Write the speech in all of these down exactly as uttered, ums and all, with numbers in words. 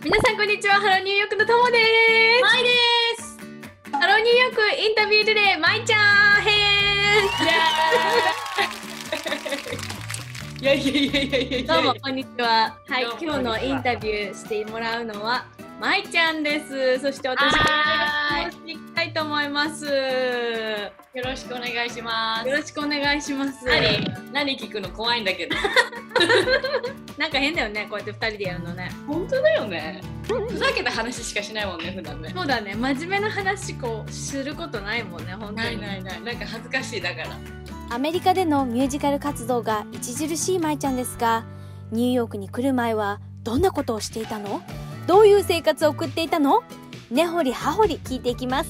皆さんこんにちは。ハローニューヨークのともです。 まいです。 ハローニューヨークインタビュートゥデイ、まいちゃん編。 いやいやいやいやいやいや。 どうもこんにちは。はい、今日のインタビューしてもらうのはまいちゃんです。そして私が質問していきたいと思います。 よろしくお願いします。 よろしくお願いします。 何何聞くの怖いんだけど。 なんか変だよね、こうやってふたりでやるのね。 本当だよね。ふざけた話しかしないもんね、普段ね。 そうだね、真面目な話こうすることないもんね、本当に。 ないないない、なんか恥ずかしいだから。 アメリカでのミュージカル活動が著しいまいちゃんですが、ニューヨークに来る前はどんなことをしていたの？どういう生活を送っていたの？根掘り葉掘り聞いていきます。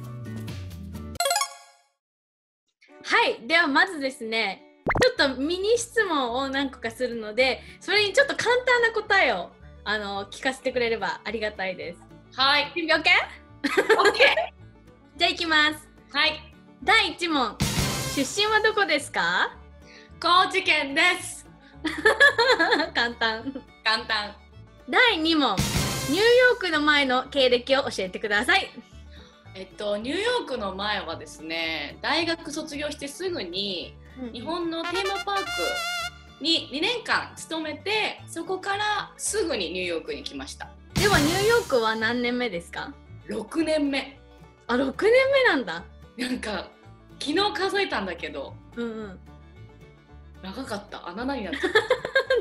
はい、ではまずですね、ちょっとミニ質問を何個かするので、それにちょっと簡単な答えをあの聞かせてくれればありがたいです。 はい。 準備 OK？ OK。 じゃあいきます。 はい。 だいいち問。出身はどこですか？ 高知県です。 簡単。 簡単。 だいに問。ニューヨークの前の経歴を教えてください。 えっと、ニューヨークの前はですね、大学卒業してすぐに日本のテーマパークににねんかん勤めて、そこからすぐにニューヨークに来ました。 ではニューヨークは何年目ですか？ ろくねんめ。 あ、ろくねんめなんだ。 なんか昨日数えたんだけど、 うんうん。 長かった。あ、ななになった。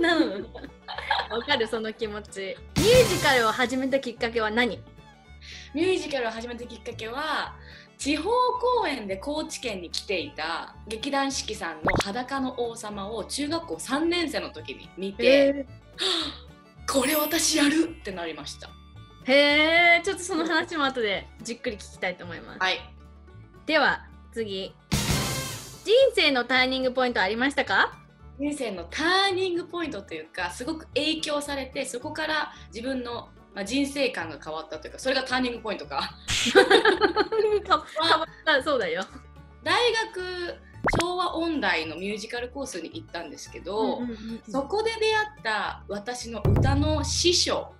なのわかる、その気持ち。ミュージカルを始めたきっかけは何？ ミュージカルを始めたきっかけは、地方公演で高知県に来ていた劇団四季さんの裸の王様を中学校さんねん生の時に見て、 えー、これ私やるってなりました。 ー、へえ、ちょっとその話も後でじっくり聞きたいと思います。 はい。 では次。人生のターニングポイントありましたか？ 人生のターニングポイントというか、すごく影響されて、そこから自分のまあ、人生観が変わったというか、それがターニングポイントか。 か変わったそうだよ。 大学昭和音大のミュージカルコースに行ったんですけど、うんうんうん、そこで出会った私の歌の師匠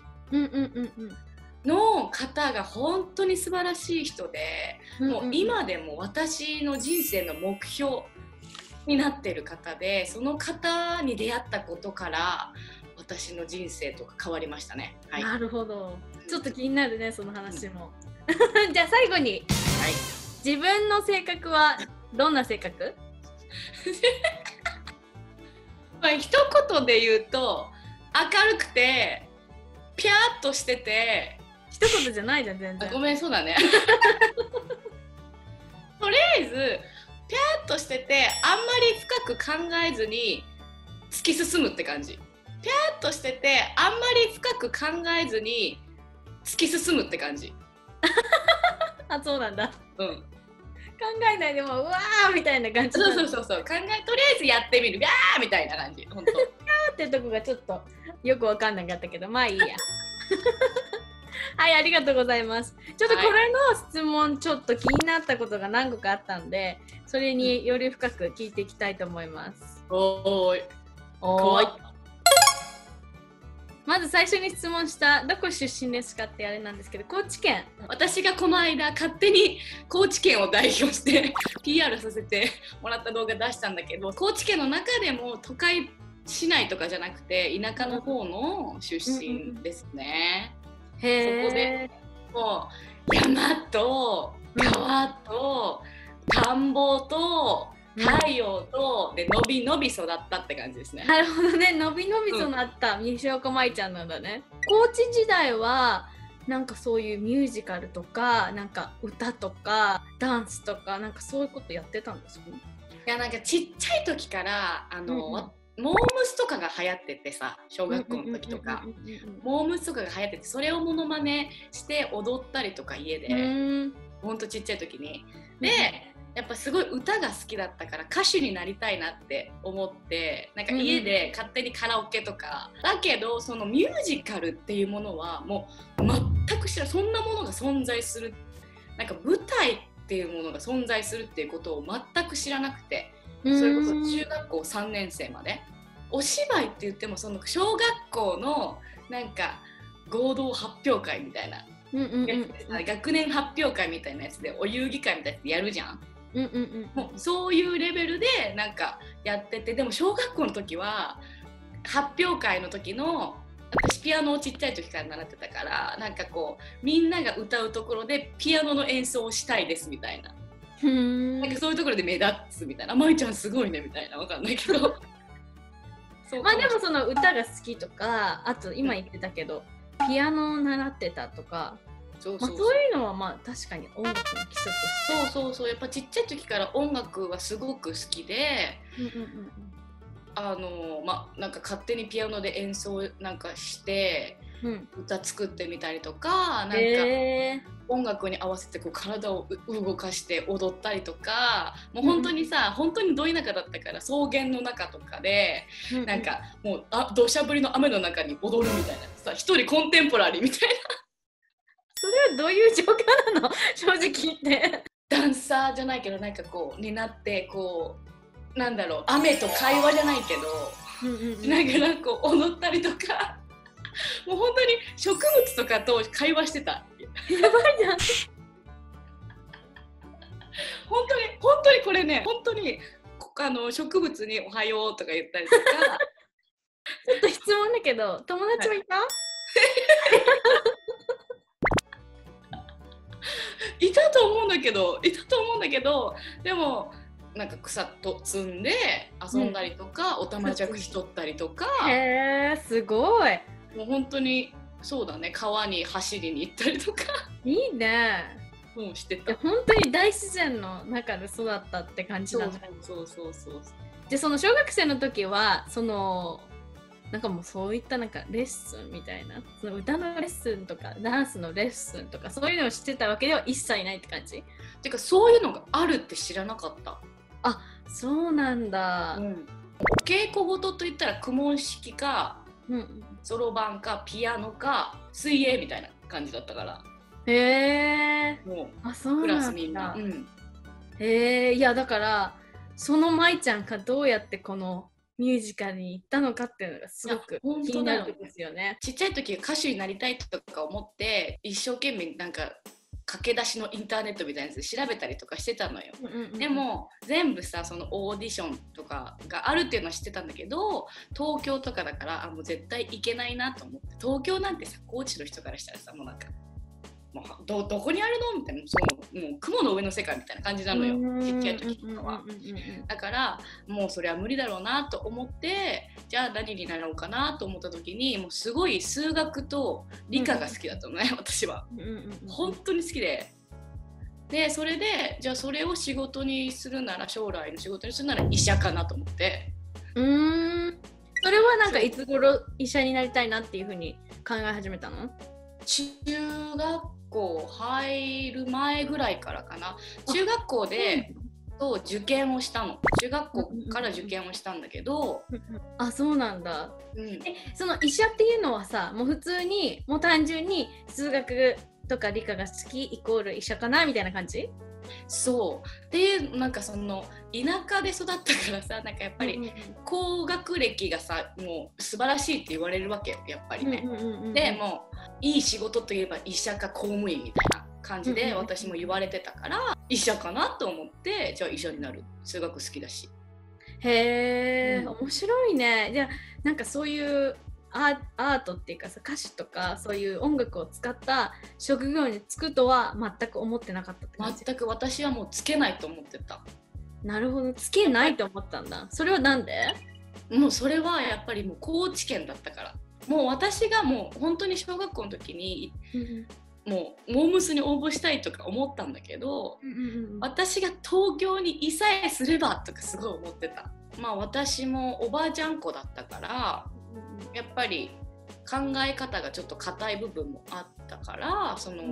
の方が本当に素晴らしい人で、うんうん、もう今でも私の人生の目標になっている方で、その方に出会ったことから私の人生とか変わりましたね。はい、 なるほど。ちょっと気になるね、その話も。うん、じゃあ最後に、はい、自分の性格はどんな性格？ まあ一言で言うと、明るくてピャーっとしてて。 一言じゃないじゃん、全然。 ごめん、そうだね。とりあえずピャーっとしてて、あんまり深く考えずに突き進むって感じ。ピャーっとしてて、あんまり深く考えずに突き進むって感じ。 あ、そうなんだ。 うん。考えないでもうわーみたいな感じ。 そうそうそうそう。考え、とりあえずやってみる。ビャーみたいな感じ。本当。ビャーってとこがちょっとよくわかんなかったけど、まあいいや。はい、ありがとうございます。ちょっとこれの質問、ちょっと気になったことが何個かあったんで、それにより深く聞いていきたいと思います。 おーい。 おーい。まず最初に質問したどこ出身ですかってあれなんですけど、高知県。 私がこの間勝手に高知県を代表して ピーアール させてもらった動画出したんだけど、高知県の中でも都会市内とかじゃなくて田舎の方の出身ですね。 うんうんうん、へー。 そこでもう山と川と田んぼと太陽とでのびのび育ったって感じですね。 なるほどね、のびのび育った西岡舞ちゃんなんだね。高知時代はなんかそういうミュージカルとかなんか歌とかダンスとかなんかそういうことやってたんですか？ いや、なんかちっちゃい時からあの、うんうん、モームスとかが流行っててさ、小学校の時とかモームスとかが流行ってて、それをモノマネして踊ったりとか家で、ほんとちっちゃい時にで、やっぱすごい歌が好きだったから歌手になりたいなって思って、なんか家で勝手にカラオケとか、うん、だけどそのミュージカルっていうものはもう全く知らない、そんなものが存在する、なんか舞台っていうものが存在するっていうことを全く知らなくて、それこそ中学校さんねん生までお芝居って言ってもその小学校のなんか合同発表会みたいな、 うんうんうんやつでさ学年発表会みたいなやつでお遊戯会みたいなやつでやるじゃん。 うんうんうんもうそういうレベルでなんかやってて、でも小学校の時は発表会の時の、私ピアノをちっちゃい時から習ってたから、なんかこうみんなが歌うところでピアノの演奏をしたいですみたいな、 ふーんなんかそういうところで目立つみたいな、まいちゃんすごいねみたいな、わかんないけどそうまあでもその歌が好きとか、あと今言ってたけど、ピアノを習ってたとか、 そうそうまあ、そういうのはまあ確かに音楽の基礎として。 そうそうそう、やっぱちっちゃい時から音楽はすごく好きで、 うんうんうんあのまあなんか勝手にピアノで演奏なんかしてうんうん歌作ってみたりとか、なんかえ音楽に合わせてこう体をう動かして踊ったりとか、もう本当にさ、本当にど田舎だったから草原の中とかで、 ー、 なんかもうあ土砂降りの雨の中に踊るみたいなさ、一人コンテンポラリーみたいなそれはどういう状況なの正直言って。 ダンサーじゃないけどなんかこうになってこうなんだろう、雨と会話じゃないけどうんうんうんなんかなんかこう踊ったりとかもう本当に植物とかと会話してた。 やばいじゃん。 本当に本当にこれね、本当にこあの植物におはようとか言ったりとかちょっと質問だけど、友達はいた？ いたと思うんだけどいたと思うんだけどでもなんか草と積んで遊んだりとか、うん、おたまじゃくし取ったりとか、 へーすごい。 もう本当にそうだね、川に走りに行ったりとかいいね。 もうしてた。 本当に大自然の中で育ったって感じなんだ。 そうそうそうそう。 でその小学生の時はそのなんかもうそういったなんかレッスンみたいな、その歌のレッスンとかダンスのレッスンとかそういうのをしてたわけでは一切ないって感じ？ てかそういうのがあるって知らなかった。 あ、そうなんだ。 うん、稽古事といったら公文式かそろばんかピアノか水泳みたいな感じだったから。 へえ。 もうあ、そうクラなんだ。 スみんな。うん、 へえ。いやだからその舞ちゃんがどうやってこのミュージカルに行ったのかっていうのがすごく気になるんですよね。 ちっちゃい時歌手になりたいとか思って一生懸命なんか駆け出しのインターネットみたいなやつで調べたりとかしてたのよ、うんうんうん、でも全部さそのオーディションとかがあるっていうのは知ってたんだけど、東京とかだからあもう絶対行けないなと思って、東京なんてさ高知の人からしたらさもうなんかもう ど, どこにあるのみたいな、そうもう雲の上の世界みたいな感じなのよ、ちっちゃい時とかは。だからもうそれは無理だろうなと思って、じゃあ何になろうかなと思った時にもうすごい数学と理科が好きだったのね、うん、私は、うんうんうん、本当に好きででそれでじゃあそれを仕事にするなら将来の仕事にするなら医者かなと思って。 うーん、それはなんかいつ頃医者になりたいなっていう風に考え始めたの？ 中学校入る前ぐらいからかな。中学校でそう受験をしたの。中学校から受験をしたんだけど、 あ、そうなんだ、 うん、 えその医者っていうのはさ、もう普通にもう単純に数学とか理科が好きイコール医者かなみたいな感じ？ そうでいうなんかその田舎で育ったからさ、なんかやっぱり高学歴がさもう素晴らしいって言われるわけやっぱりね、うんうんうんうん、でもいい仕事といえば医者か公務員みたいな感じで私も言われてたから、うんうんうん、医者かなと思ってじゃあ医者になる、数学好きだし。 へえ、うん、面白いね。じゃあなんかそういうアートっていうかさ、歌手とかそういう音楽を使った職業に就くとは全く思ってなかったって感じ？ 全く私はもうつけないと思ってた。 なるほど、つけないと思ったんだ。それはなんで？ もうそれはやっぱりもう高知県だったから。もう私がもう本当に小学校の時に、うん、もうモームスに応募したいとか思ったんだけど、うんうんうん、私が東京にいさえすればとかすごい思ってた。まあ私もおばあちゃん子だったからやっぱり考え方がちょっと硬い部分もあったから、その、うん、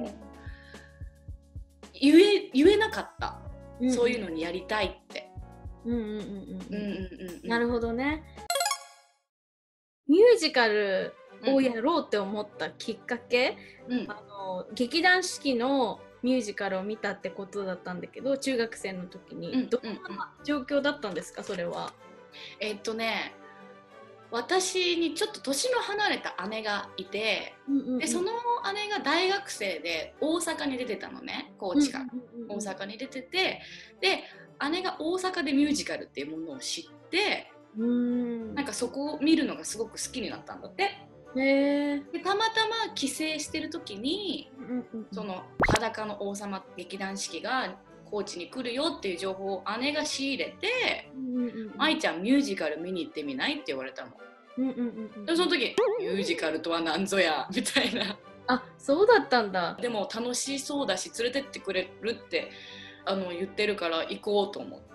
言え、言えなかった、うんうん、そういうのにやりたいって。 なるほどね。ミュージカルをやろうって思ったきっかけ、うん、あの劇団四季のミュージカルを見たってことだったんだけど、中学生の時に、うん、どんな状況だったんですかそれは？ えー、っとね私にちょっと年の離れた姉がいて、 うんうんうん、 でその姉が大学生で大阪に出てたのね、高知から、 うんうんうん、 大阪に出てて、で姉が大阪でミュージカルっていうものを知って、 うーん、 なんかそこを見るのがすごく好きになったんだって。 へでたまたま帰省してる時に、 うんうんうん、 その裸の王様劇団四季が高知に来るよっていう情報を姉が仕入れて、 うんうんうん、 愛ちゃんミュージカル見に行ってみないって言われたの。 うんうんうんうん、 でその時ミュージカルとは何ぞやみたいな。 あ、そうだったんだ。 でも楽しそうだし連れてってくれるってあの言ってるから行こうと思って。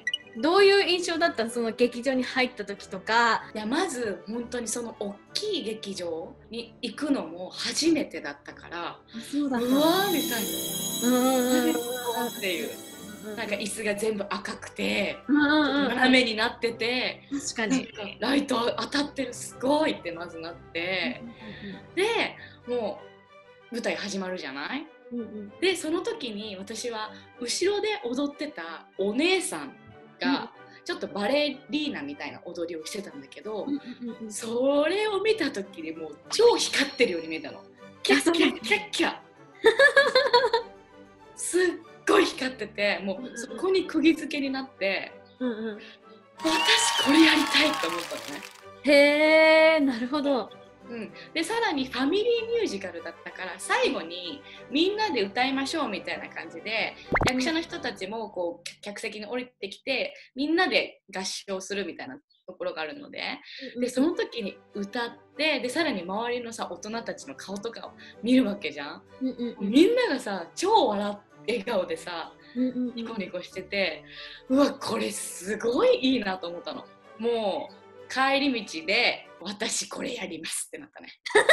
どういう印象だったの、その劇場に入った時とか。 いやまず本当にその大きい劇場に行くのも初めてだったから、 そうだった、 うわーみたいな、 うんうんうん、 っていう、なんか椅子が全部赤くて、 うんうんうん、 斜めになってて、 確かにライト当たってる、すごいってまずなって、でもう舞台始まるじゃない、うんうん、でその時に私は後ろで踊ってたお姉さんがちょっとバレリーナみたいな踊りをしてたんだけど、それを見た時にもう超光ってるように見えたの。キャッキャッキャッキャすっごい光ってて、もうそこに釘付けになって、うんうん、私これやりたいと思ったのね。 へー、なるほど。 うん、でさらにファミリーミュージカルだったから最後にみんなで歌いましょうみたいな感じで、役者の人たちもこう客席に降りてきてみんなで合唱するみたいなところがあるので、でその時に歌って、でさらに周りのさ大人たちの顔とかを見るわけじゃん、うんうんうん、みんながさ超笑って笑顔でさ、うんうんうん、ニコニコしてて、うわこれすごいいいなと思ったの。もう帰り道で私これやりますってなったね。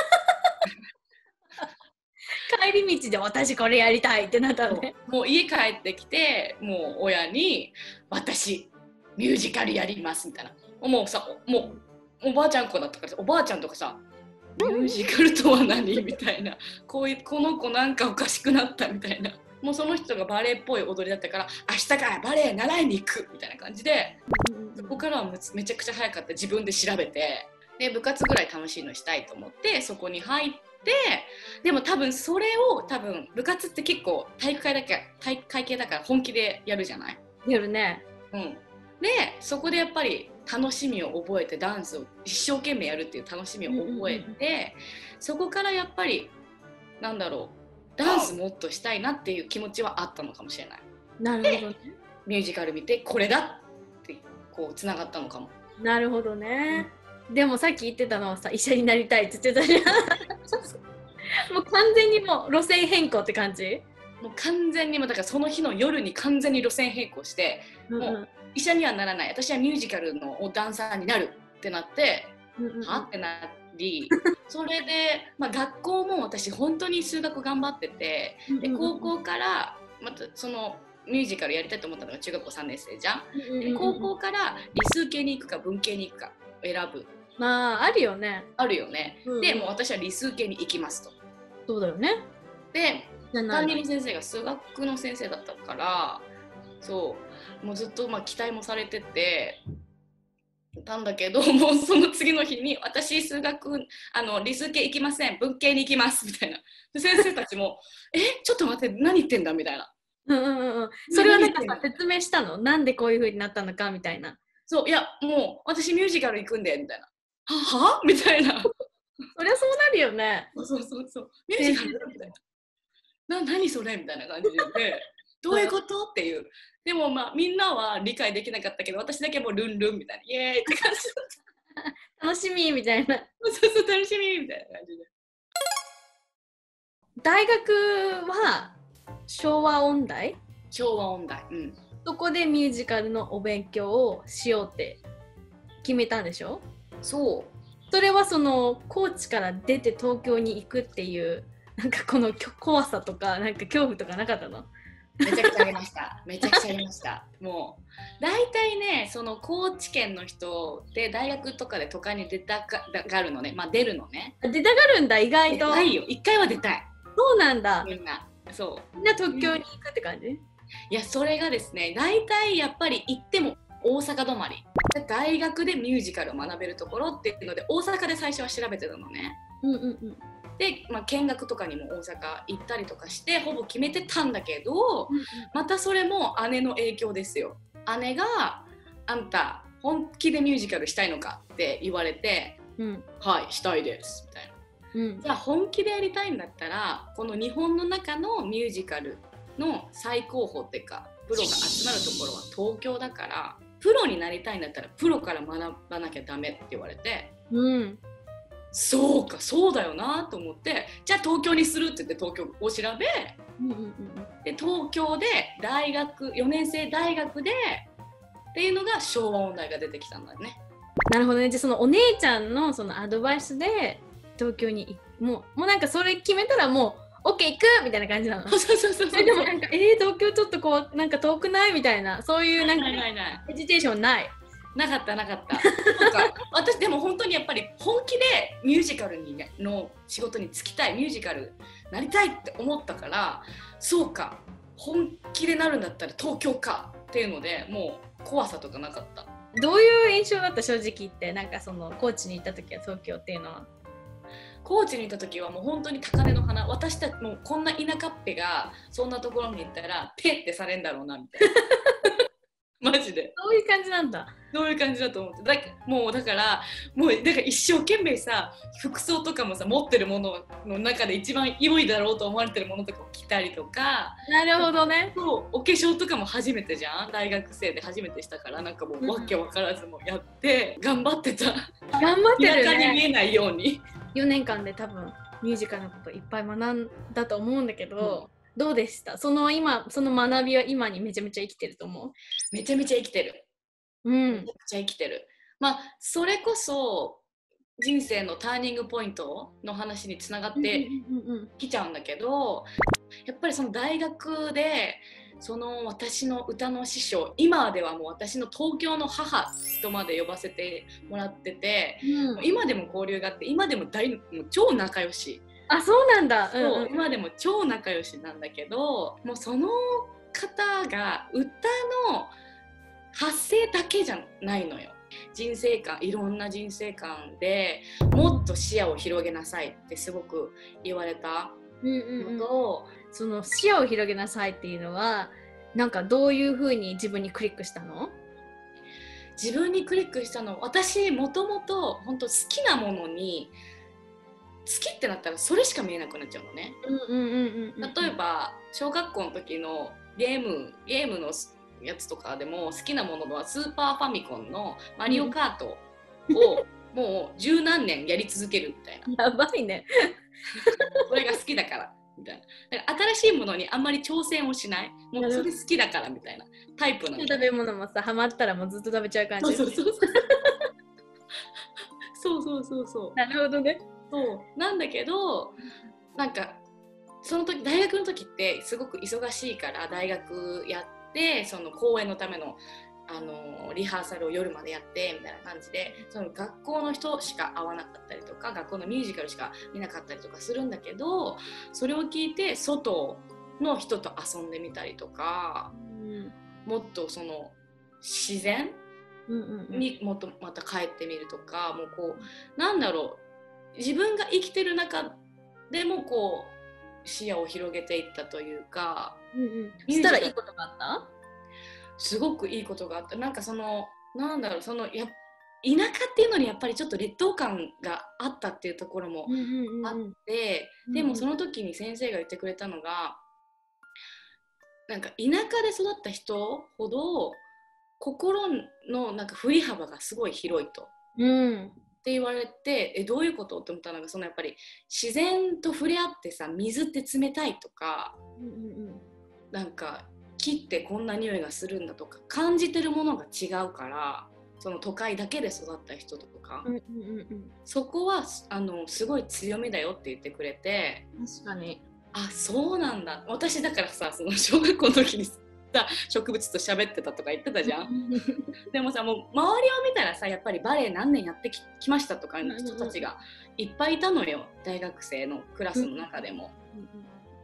帰り道で私これやりたいってなったね。 もう家帰ってきてもう親に私ミュージカルやりますみたいな。もうさ、もうおばあちゃん子だったからさ、おばあちゃんとかさミュージカルとは何みたいな、こういうこの子なんかおかしくなったみたいな。もうその人がバレエっぽい踊りだったから明日からバレエ習いに行くみたいな感じで、そこからはめちゃくちゃ早かった。自分で調べて、で部活ぐらい楽しいのしたいと思ってそこに入って、でも多分それを多分部活って結構体育会だけ体育会系だから本気でやるじゃない。 やるね。 うん。でそこでやっぱり楽しみを覚えて、ダンスを一生懸命やるっていう楽しみを覚えて、うんうんうん、そこからやっぱりなんだろう、ダンスもっとしたいなっていう気持ちはあったのかもしれない。 なるほどね。 ミュージカル見てこれだってこうつながったのかも。 なるほどね、うん、でもさっき言ってたのはさ、医者になりたいって言ってたじゃん。もう完全にもう路線変更って感じ。 もう完全にもうだからその日の夜に完全に路線変更して、うんうん、もう医者にはならない、私はミュージカルのダンサーになるってなって、うんうん、はってなり、それで、まあ、学校も私本当に数学頑張ってて、で高校からまたそのミュージカルやりたいと思ったのが中学校さんねん生じゃん。で高校から理数系に行くか文系に行くか選ぶ。 まああるよね。 あるよね、うん、でもう私は理数系に行きますと。 そうだよね。 で担任の先生が数学の先生だったから、そうもうずっとまあ期待もされててたんだけど、もうその次の日に私数学あの理数系行きません、文系に行きますみたいな。で先生たちもえちょっと待って何言ってんだみたいな。 うんうんうん、それはなんかさ説明したの、なんでこういう風になったのかみたいな。 そう、いやもう私ミュージカル行くんでみたいな。ははみたいな。 そりゃそうなるよね。 そうそうそう、ミュージカルみたいな。な何それみたいな感じでどういうことっていう。でもまあみんなは理解できなかったけど私だけもうルンルンみたいな、イエーイって感じだった。 楽しみみたいな。 そうそう楽しみみたいな感じで。 大学は昭和音大？ 昭和音大、うん。 そこでミュージカルのお勉強をしようって決めたんでしょ？ そう。 それはその高知から出て東京に行くっていうなんかこの怖さとかなんか恐怖とかなかったの？ めちゃくちゃありました。めちゃくちゃありました。もう大体ね、その高知県の人で大学とかで都会に出たがるのね。まあ出るのね。 出たがるんだ、意外と。 出たいよ。一回は出たい。 そうなんだ。 みんな。そう。 みんな東京に行くって感じ？ いやそれがですね、大体やっぱり行っても大阪止まりで大学でミュージカルを学べるところっていうので大阪で最初は調べてたのね。 うんうんうん。 で、まあ、見学とかにも大阪行ったりとかしてほぼ決めてたんだけど、うんうん、またそれも姉の影響ですよ。姉があんた本気でミュージカルしたいのかって言われて、うん、はいしたいですみたいな。うん、じゃあ本気でやりたいんだったらこの日本の中のミュージカルの最高峰っていうかプロが集まるところは東京だからプロになりたいんだったらプロから学ばなきゃダメって言われて、うん、そうかそうだよなと思ってじゃあ東京にするって言って東京を調べ、うんうんうん、で東京で大学よねん生大学でっていうのが昭和音大が出てきたんだよね。 なるほどね。じゃあそのお姉ちゃんのそのアドバイスで東京にもうもうなんかそれ決めたらもう OK 行くみたいな感じなの。 そうそうそうそう。 でもなんかえー、東京ちょっとこうなんか遠くないみたいなそういうなんかヘジテーションない。 なかったなかった。なんか私でも本当にやっぱり本気でミュージカルに、ね、の仕事に就きたいミュージカルなりたいって思ったからそうか本気でなるんだったら東京かっていうのでもう怖さとかなかった。 どういう印象だった正直言ってなんかその高知に行った時は東京っていうのは。 高知に行った時はもう本当に高嶺の花私たちもうこんな田舎っぺがそんなところに行ったらペッてされんだろうなみたいなマジでそういう感じなんだ。 そういう感じだと思ってだもうだからもうだから一生懸命さ服装とかもさ持ってるものの中で一番良いだろうと思われてるものとかを着たりとか。 なるほどね。 そうお化粧とかも初めてじゃん大学生で初めてしたからなんかもうわけわからずもやって、うん、頑張ってた。 頑張ってるね。 田舎に見えないようによねんかんで多分ミュージカルのこといっぱい学んだと思うんだけど、うん、どうでしたその今その学びは今にめちゃめちゃ生きてると思う。 めちゃめちゃ生きてる。うん、めちゃくちゃ生きてる。まあそれこそ人生のターニングポイントの話につながってきちゃうんだけど、やっぱりその大学でその私の歌の師匠今ではもう私の東京の母とまで呼ばせてもらってて、うん、今でも交流があって今でも大もう超仲良し。 あそうなんだ、うんうん、 そう今でも超仲良しなんだけどもうその方が歌の発声だけじゃないのよ。人生観いろんな人生観でもっと視野を広げなさいってすごく言われたのと、うんうんうん、 その視野を広げなさいっていうのはなんかどういう風に自分にクリックしたの？ 自分にクリックしたの私もともと本当好きなものに好きってなったらそれしか見えなくなっちゃうのね。例えば小学校の時のゲームゲームのやつとかでも好きなものはスーパーファミコンのマリオカートをもう十何年やり続けるみたいなやばいねそれが好きだからみたいな。だから新しいものにあんまり挑戦をしないもうそれ好きだからみたいなタイプなの。 食べ物もさハマったらもうずっと食べちゃう感じ。 そうそうそうそうそうそうそうなるほどね。 そうなんだけどなんかその時大学の時ってすごく忙しいから大学やってでその公演のための、あのリハーサルを夜までやってみたいな感じでその学校の人しか会わなかったりとか学校のミュージカルしか見なかったりとかするんだけどそれを聞いて外の人と遊んでみたりとか、うん、もっとその自然にもっとまた帰ってみるとかもうこうなんだろう自分が生きてる中でもこう視野を広げていったというか。 うんうん、したらいいことがあった？ すごくいいことがあった。なんかそのなんだろうそのや田舎っていうのにやっぱりちょっと劣等感があったっていうところもあって、うんうんうん、でもその時に先生が言ってくれたのがなんか田舎で育った人ほど心のなんか振り幅がすごい広いと、うん、って言われてえどういうことって思ったのがそのやっぱり自然と触れ合ってさ水って冷たいとか、うんうんうんなんか木ってこんな匂いがするんだとか感じてるものが違うからその都会だけで育った人とか、うんうんうん、そこはあのすごい強みだよって言ってくれて確かにあそうなんだ私だからさその小学校の時にさ植物と喋ってたとか言ってたじゃんでもさもう周りを見たらさやっぱりバレエ何年やって き, きましたとかの人たちがいっぱいいたのよ大学生のクラスの中でも、うんうんうん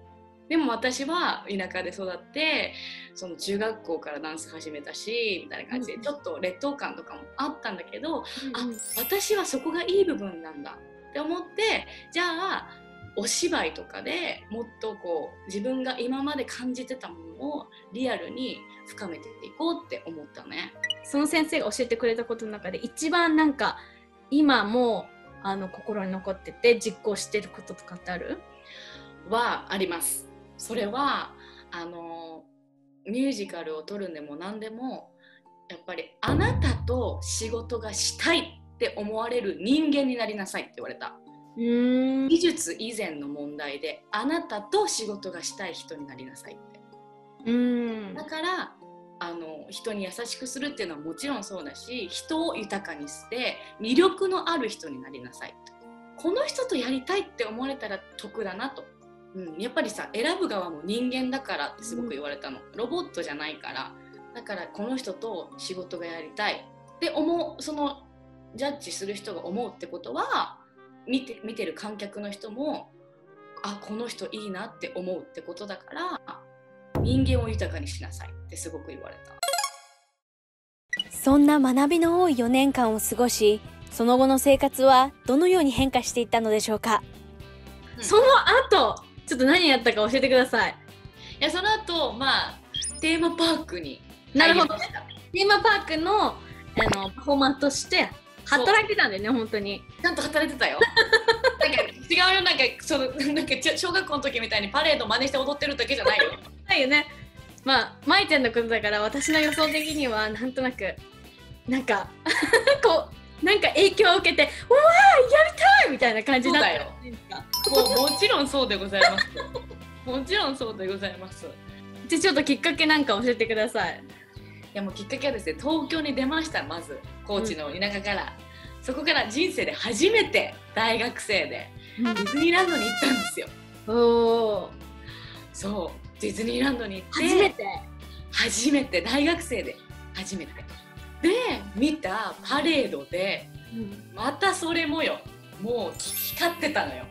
でも私は田舎で育ってその中学校からダンス始めたしみたいな感じでちょっと劣等感とかもあったんだけど、うん、あ私はそこがいい部分なんだって思ってじゃあお芝居とかでもっとこう自分が今まで感じてたものをリアルに深めていこうって思ったね。 その先生が教えてくれたことの中で一番なんか今もあの心に残ってて実行してることとかってある？ はあります。それはあのミュージカルを撮るんでも何でもやっぱりあなたと仕事がしたいって思われる人間になりなさいって言われた。うーん、技術以前の問題であなたと仕事がしたい人になりなさいって。うーん、だからあの人に優しくするっていうのはもちろんそうだし人を豊かにして魅力のある人になりなさいと。この人とやりたいって思われたら得だなと。うん、やっぱりさ選ぶ側も人間だからってすごく言われたの、うん、ロボットじゃないからだからこの人と仕事がやりたいって思うそのジャッジする人が思うってことは見て、見てる観客の人もあこの人いいなって思うってことだから人間を豊かにしなさいってすごく言われた。 そんな学びの多いよねんかんを過ごしその後の生活はどのように変化していったのでしょうか。 うん、その後ちょっと何やったか教えてください。 いやその後まあテーマパークに入りました。なるほど。テーマパークのあのパフォーマンスとして働いてたんだよね本当に。 ちゃんと働いてたよ。なんか違うよなんかそのなんか小学校の時みたいにパレード真似して踊ってるだけじゃないよ。 ないよね。まあ舞ちゃんのことだから私の予想的にはなんとなくなんかこうなんか影響を受けてうわーやりたいみたいな感じだったよ。 もうもちろんそうでございます。もちろんそうでございます。 じゃあちょっときっかけなんか教えてください。 いやもうきっかけはですね東京に出ました。まず高知の田舎から、うん、そこから人生で初めて大学生でディズニーランドに行ったんですよ。おお。そうディズニーランドに行って初めて初めて大学生で初めてで見たパレードで、うん、またそれもよもう光ってたのよ。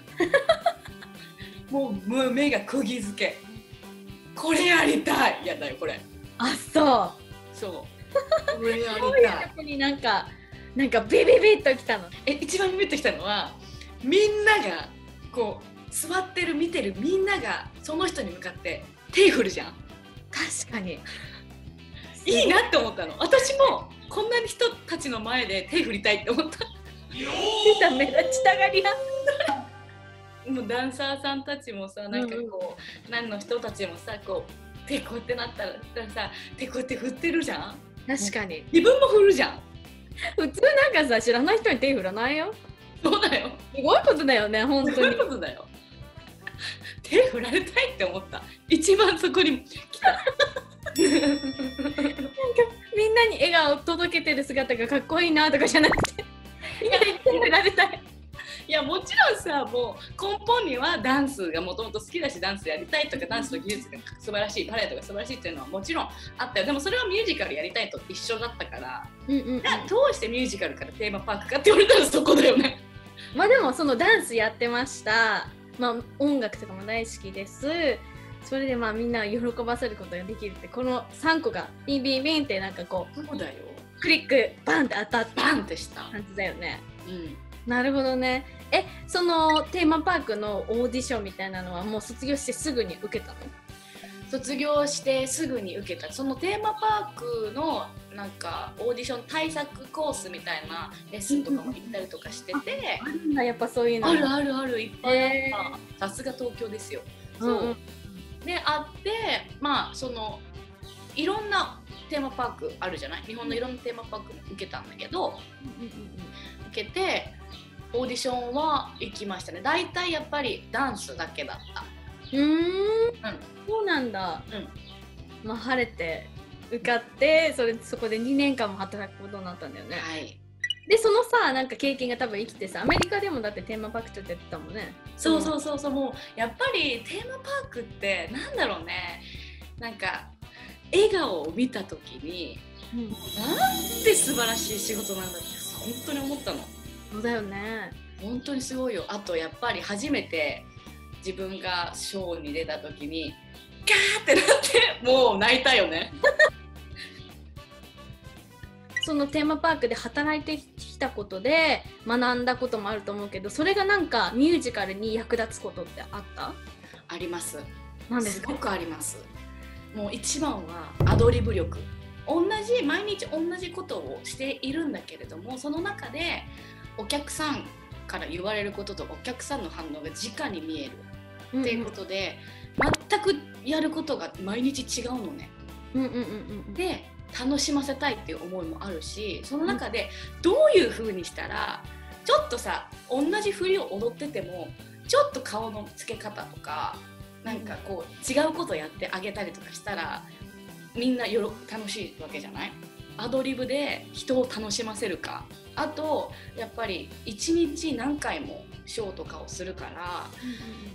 もう目が釘付け。これやりたい。やだよこれ。 あそうそうこれやりたい。 そういうとこになんかなんかビビビッときたの。 え一番ビビッときたのはみんながこう座ってる見てるみんながその人に向かって手振るじゃん。 確かにいいなって思ったの。私もこんなに人たちの前で手振りたいって思った。 出た目立ちたがり屋。 もうダンサーさんたちもさなんかこう、うん、何の人たちもさこう手こうやってなったらさ手こうやって振ってるじゃん。 確かに自分も振るじゃん。 普通なんかさ知らない人に手振らないよ。 そうだよ。 すごいことだよね本当に。 すごいことだよ。手振られたいって思った。一番そこに来た。なんかみんなに笑顔を届けてる姿がかっこいいなとかじゃなくていや手振られたい。 いやもちろんさもう根本にはダンスがもともと好きだしダンスやりたいとかダンスの技術が素晴らしいパレードが素晴らしいっていうのはもちろんあったよ。でもそれはミュージカルやりたいと一緒だったから、うんうんうん、どうしてミュージカルからテーマパークかって言われたらそこだよね。 まあでもそのダンスやってました、まあ、音楽とかも大好きです。それでまあみんなを喜ばせることができるってこのさんこがビンビンビンってなんかこうそうだよクリックバンって当たってバンってした感じだよね。うん、なるほどね。えそのテーマパークのオーディションみたいなのはもう卒業してすぐに受けたの？ 卒業してすぐに受けた。そのテーマパークのなんかオーディション対策コースみたいなレッスンとかも行ったりとかしててあるんだやっぱそういうの。 あるあるあるいっぱいあった。さすが東京ですよ。そう、うんうん、であってまあそのいろんなテーマパークあるじゃない。日本のいろんなテーマパークも受けたんだけど、うんうんうん、受けてオーディションは行きましたね。だいたいやっぱりダンスだけだった。 うーん、うん、そうなんだ。うん、まあ晴れて受かってそれそこでにねんかんも働くことになったんだよね。はい。でそのさなんか経験が多分生きてさアメリカでもだってテーマパークちょっとやってたもんね。 そうそうそうそう。もうやっぱりテーマパークってなんだろうね。なんか笑顔を見た時に、うん、なんて素晴らしい仕事なんだって本当に思ったの。 そうだよね。 本当にすごいよ。あとやっぱり初めて自分がショーに出た時にガーってなってもう泣いたよね。 そのテーマパークで働いてきたことで学んだこともあると思うけど、それがなんかミュージカルに役立つことってあった？ あります。 何ですか？ すごくあります。もう一番はアドリブ力。同じ毎日同じことをしているんだけれども、その中でお客さんから言われることとお客さんの反応が直に見えるっていうことで、うんうん、全くやることが毎日違うのね、 うんうんうんうん、 で楽しませたいっていう思いもあるし、その中でどういう風にしたらちょっとさ同じ振りを踊っててもちょっと顔のつけ方とかなんかこう違うことやってあげたりとかしたらみんなよろ楽しいわけじゃない？アドリブで人を楽しませるか、あとやっぱりいちにち何回もショーとかをするから、うんうん、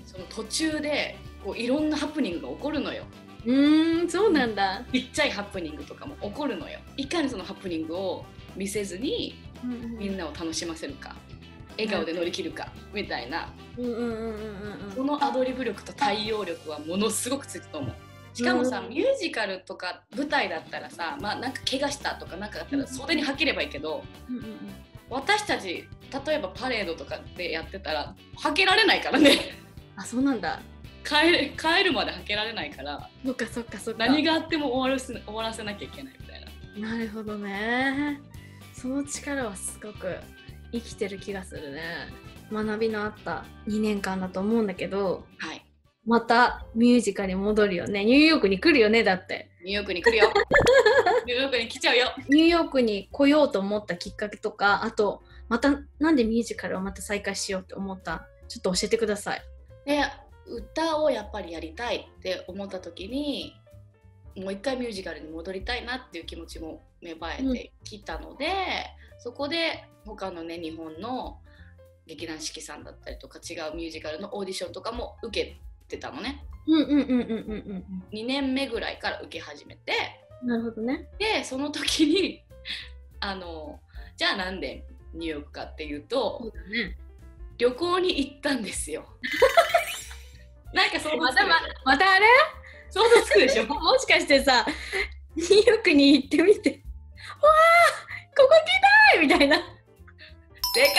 その途中でこういろんなハプニングが起こるのよ。 うーん、そうなんだ。 ちっちゃいハプニングとかも起こるのよ。いかにそのハプニングを見せずにみんなを楽しませるか、笑顔で乗り切るかみたいな、そのアドリブ力と対応力はものすごくつくと思う。しかもさ、ミュージカルとか舞台だったらさ、まあなんか怪我したとかなんかだったら袖にはければいいけど、私たち例えばパレードとかでやってたらはけられないからね。 あ、そうなんだ。 帰る、帰るまではけられないから、 そっかそっかそっか、 何があっても終わらせ、終わらせなきゃいけないみたいな。なるほどね。その力はすごく生きてる気がするね。学びのあったにねんかんだと思うんだけど、 はい、 またミュージカルに戻るよね。ニューヨークに来るよね。だってニューヨークに来るよ。ニューヨークに来ちゃうよ。 ニューヨークに来ようと思ったきっかけとか、あとまたなんでミュージカルをまた再開しようって思った、ちょっと教えてください。 で、歌をやっぱりやりたいって思った時にもう一回ミュージカルに戻りたいなっていう気持ちも芽生えてきたので、うん、そこで他のね日本の劇団四季さんだったりとか違うミュージカルのオーディションとかも受けてたのね。にねんめぐらいから受け始めて、 なるほどね。 でその時にあのじゃあなんでニューヨークかっていうと、 そうだね、 旅行に行ったんですよ。なんか想像つくでしょ。 また、ま、またあれ想像つくでしょ。 もしかしてさ、ニューヨークに行ってみて、わー、ここ来たいみたいな。 正解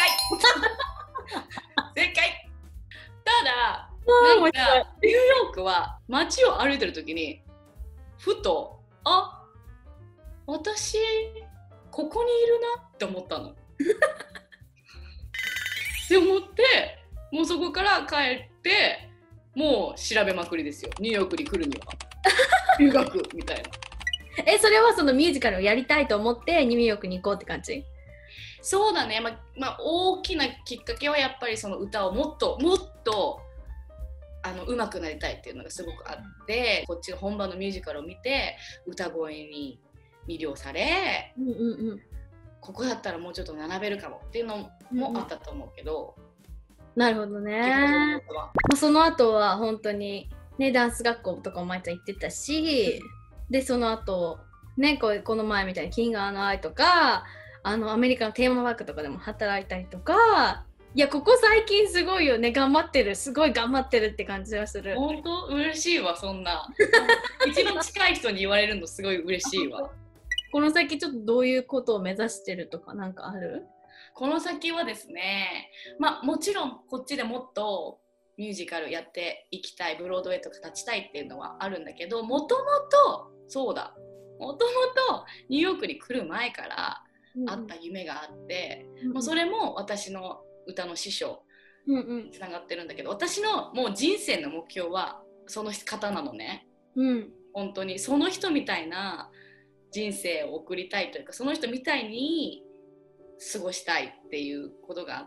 正解。ただなんかニューヨークは街を歩いてる時にふと、あ、私ここにいるなって思ったの。って思って、もうそこから帰ってもう調べまくりですよ。ニューヨークに来るには留学みたいな。 え、それはそのミュージカルをやりたいと思ってニューヨークに行こうって感じ？ そうだね、ままあ、大きなきっかけはやっぱりその歌をもっともっとあの上手くなりたいっていうのがすごくあって、こっちの本場のミュージカルを見て歌声に魅了され、 うんうんうん、 ここだったらもうちょっと学べるかもっていうのもあったと思うけど、 うん、なるほどね。その後は本当にね、ダンス学校とかも毎日行ってたし、でその後ね、こうこの前みたいにキングアンアイとかあのアメリカのテーマパークとかでも働いたりとか、いやここ最近すごいよね、頑張ってる、すごい頑張ってるって感じがする。 本当嬉しいわ、そんな一番近い人に言われるのすごい嬉しいわ。 この先ちょっとどういうことを目指してるとかなんかある？ この先はですね、まあもちろんこっちでもっとミュージカルやっていきたい、ブロードウェイとか立ちたいっていうのはあるんだけど、もともとそうだもともとニューヨークに来る前からあった夢があって、うん、もうそれも私の歌の師匠につながってるんだけど、私のもう人生の目標はその方なのね、 うん、 本当にその人みたいな人生を送りたいというか、その人みたいに過ごしたいっていうことがあって、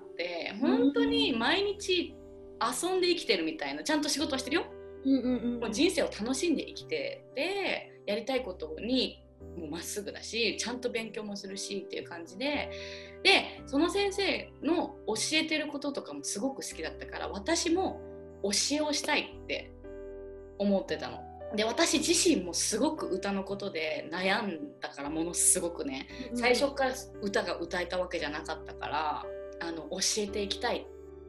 本当に毎日遊んで生きてるみたいな、ちゃんと仕事はしてるよ、 うんうんうん、 もう人生を楽しんで生きてて、やりたいことにもうまっすぐだし、ちゃんと勉強もするしっていう感じで、でその先生の教えてることとかもすごく好きだったから、私も教えをしたいって思ってたので、私自身もすごく歌のことで悩んだから、ものすごくね、最初から歌が歌えたわけじゃなかったから、あの教えていきたいっ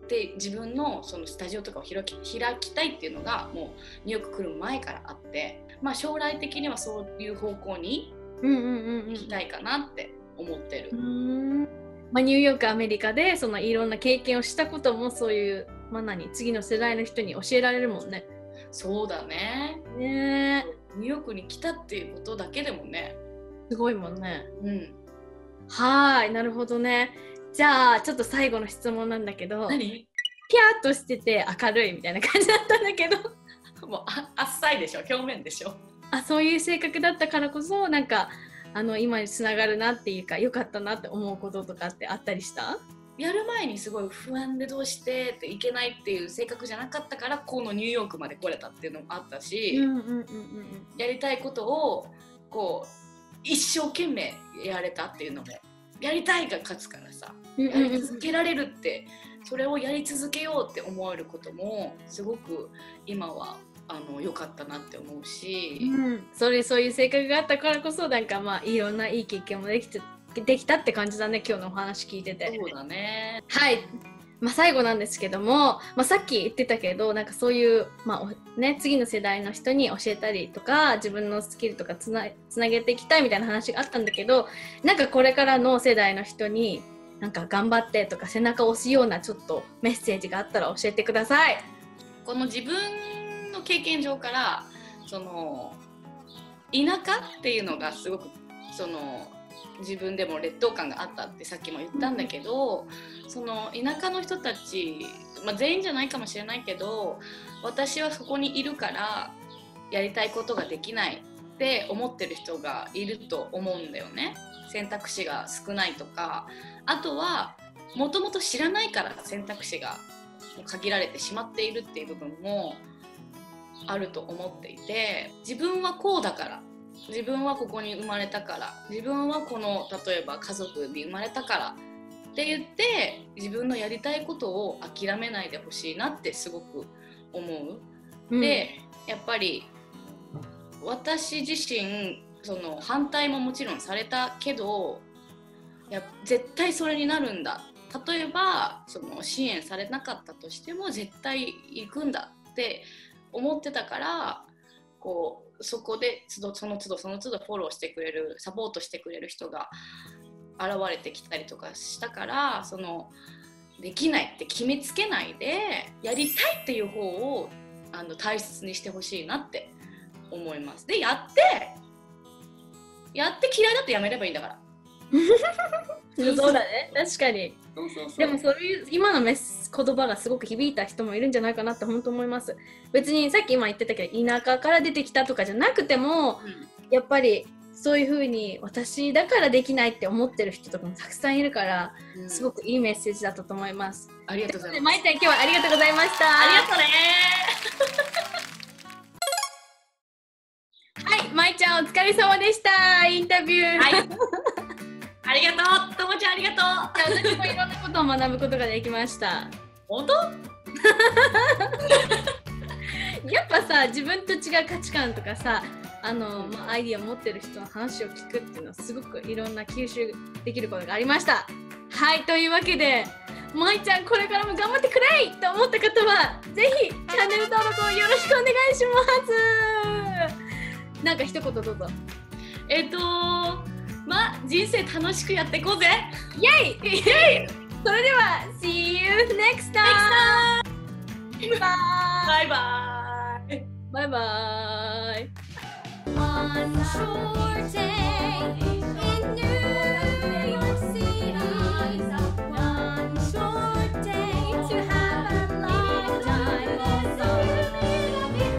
で自分のそのスタジオとかを開き、開きたいっていうのがもうニューヨーク来る前からあって、まあ、将来的にはそういう方向に行きたいかなって思ってる。 うんうんうん、まあ、ニューヨークアメリカでそのいろんな経験をしたこともそういう、まあ、何次の世代の人に教えられるもんね。 そうだね。 ね、 ニューヨークに来たっていうことだけでもね、 すごいもんね。 うん、 はい、なるほどね。じゃあちょっと最後の質問なんだけど、 何？ ピャーっとしてて明るいみたいな感じだったんだけどもうああっさいでしょ、表面でしょ。 あ、そういう性格だったからこそなんかあの今につながるなっていうか、良かったなって思うこととかってあったりした？ やる前にすごい不安でどうしてっていけないっていう性格じゃなかったから、このニューヨークまで来れたっていうのもあったし、 うんうんうんうん、 やりたいことをこう一生懸命やれたっていうのも、やりたいが勝つからさ、やり続けられるって、それをやり続けようって思えることもすごく今はあの良かったなって思うし、 うん、それそういう性格があったからこそなんかまあいろんないい経験もできてできたって感じだね、今日のお話聞いてて。 そうだね。 はい、まあ、最後なんですけども、まあ、さっき言ってたけどなんかそういう、まあね、次の世代の人に教えたりとか自分のスキルとかつな、つなげていきたいみたいな話があったんだけど、なんかこれからの世代の人になんか頑張ってとか背中を押すようなちょっとメッセージがあったら教えてください。 この自分の経験上からその田舎っていうのがすごくその自分でも劣等感があったってさっきも言ったんだけど、その田舎の人たち、まあ、全員じゃないかもしれないけど、私はそこにいるからやりたいことができないって思ってる人がいると思うんだよね。選択肢が少ないとか、あとはもともと知らないから選択肢が限られてしまっているっていう部分もあると思っていて、自分はこうだから、自分はここに生まれたから、自分はこの例えば家族に生まれたからって言って自分のやりたいことを諦めないでほしいなってすごく思う、うん、でやっぱり私自身その反対ももちろんされたけど、や絶対それになるんだ、例えばその支援されなかったとしても絶対行くんだって思ってたから、こうそこでその都度その都度フォローしてくれる、サポートしてくれる人が現れてきたりとかしたから、そのできないって決めつけないでやりたいっていう方をあの大切にしてほしいなって思います。でやってやって嫌いだってやめればいいんだからそうだね、確かに。 そうそうそう。 でもそういう今のメス言葉がすごく響いた人もいるんじゃないかなって本当思います。別にさっき今言ってたけど田舎から出てきたとかじゃなくても、うん、やっぱりそういう風に私だからできないって思ってる人とかもたくさんいるから、うん、すごくいいメッセージだったと思います。 ありがとうございます。 まいちゃん今日はありがとうございました。 ありがとうねはい、まいちゃんお疲れ様でした。インタビュー、はいありがとう、ともちゃんありがとう。 私もいろんなことを学ぶことができました。 本当？ やっぱさ、自分と違う価値観とかさ、あの、まあ、アイディアを持ってる人の話を聞くっていうのはすごくいろんな吸収できることがありました。はい、というわけで、まいちゃんこれからも頑張ってくれいと思った方はぜひチャンネル登録をよろしくお願いします。なんか一言どうぞ。 えっとまあ、人生楽しくやっていこうぜ。 イェイイェイそれでは See you next time! バイバイバイバイ One short day in New York City